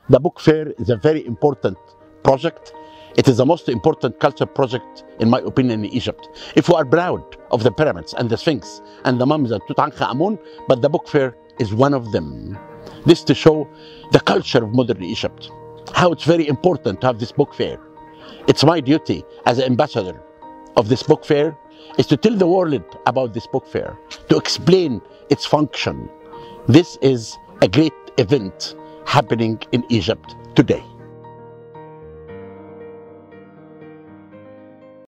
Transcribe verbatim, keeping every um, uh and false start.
The book fair is a very important project. It is the most important culture project, in my opinion, in Egypt. If we are proud of the pyramids and the Sphinx and the mummies and Tutankhamun, but the book fair is one of them. This to show the culture of modern Egypt, how it's very important to have this book fair. It's my duty as an ambassador of this book fair is to tell the world about this book fair, to explain its function. This is a great event happening in Egypt today.